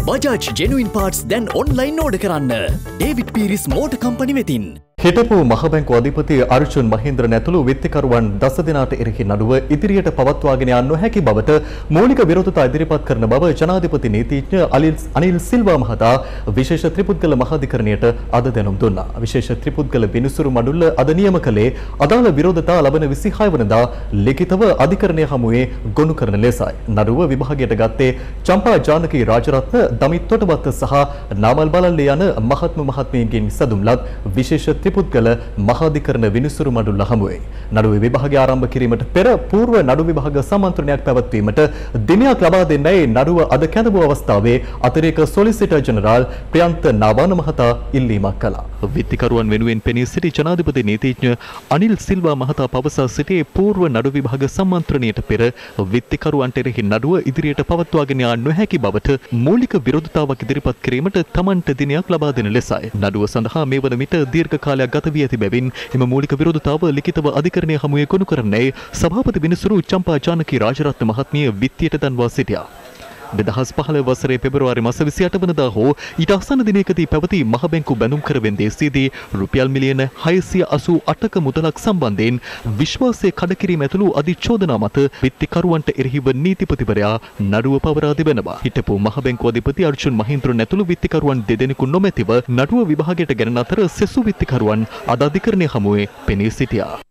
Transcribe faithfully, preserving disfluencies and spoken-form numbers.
Bajaj Genuine Parts දැන් online order කරන්න. David Pieris Motor Company වෙතින්. හිටපු මහ බැංකුව අධිපති අර්ජුන් මහේන්ද්‍රන් ඇතුළු විත්තිකරුවන් දස දෙනාට එරෙහි නඩුව ඉදිරියට පවත්වාගෙන යන්න නොහැකි බවට මූලික විරෝධතා ඉදිරිපත් කරන බව ජනාධිපති නීතිඥ අනිල් සිල්වා මහතා විශේෂ ත්‍රිපුද්ගල මහාධිකරණයට අද දැනුම් දුන්නා. විශේෂ ත්‍රිපුද්ගල විනිසුරු මඩුල්ල අද නියම කළේ අදාළ විරෝධතා ලබන විසිහය වෙනිදා ලිඛිතව අධිකරණය හමුවේ ගොනු කරන ලෙසයි. නඩුව විභාගයට ගත්තේ චම්පා ජානකී රාජරත්න, දමිත් තොටවත්ත සහ නාමල් බලල්ලේ යන මහත්ම මහත්මීන්ගෙන් සදුම්ලත් විශේෂ ත්‍රිපුද්ගල මහාධිකරණ විනිසුරු මඩුල්ල හමුවේ. නඩුවේ විභාගය ආරම්භ කිරීමට පෙර పూర్ව නඩු විභාග සම්මන්ත්‍රණයක් පැවැත්වීමට දිනයක් ලබා දෙන්නයි නඩුව අද කැඳවූ අවස්ථාවේ අතිරේක සොලිසිටර් ජෙනරාල් ප්‍රියන්ත නාවාන මහතා ඉල්ලීමක් කළා. විත්තිකරුවන් වෙනුවෙන් පෙනී සිටි ජනාධිපති නීතිඥ අනිල් සිල්වා මහතා පවසා සිටියේ పూర్ව නඩු විභාග සම්මන්ත්‍රණයට පෙර විත්තිකරුවන්ට එරෙහි නඩුව ඉදිරියට පවත්වාගෙන යා නොහැකි බවට මූලික විරෝධතාවක් ඉදිරිපත් කිරීමට තමන්ට දිනයක් ලබා දෙන ලෙසයි. නඩුව සඳහා මේ වන විට දීර්ඝ කාලයක් ගත වී ඇති බැවින් එම මූලික විරෝධතාව ලිඛිතව අධිකරණය හමුවේ ගොනු කරන්නේ සභාපති විනිසුරු චම්පා ජානකී රාජරත්න මහත්මිය විත්තියට දන්වා සිටියා. දෙදහස් පහළ වසරේ පෙබරවාරි මාස විසිඅට වනදා හෝ ඊට අසන්න දිනයකදී පැවති මහ බැංකු බැඳුම් කර වෙන්දේසියේදී රුපියල් මිලියන හයසිය අසූ අටක මුදලක් සම්බන්ධයෙන් විශ්වාසය කඩකිරීම ඇතුළු අධිචෝදනා මත විත්තිකරුවන්ට එරෙහිව නීතිපතිවරයා නඩුව පවරා තිබෙනවා. හිටපු මහ බැංකු අධිපති අර්ජුන් මහේන්ද්‍රන් ඇතුළු විත්තිකරුවන් දෙදෙනෙකු නොමැතිව නඩුව විභාගයට ගැනෙන අතර සෙසු විත්තිකරුවන් අද අධිකරණය හමුවේ පෙනී සිටියා.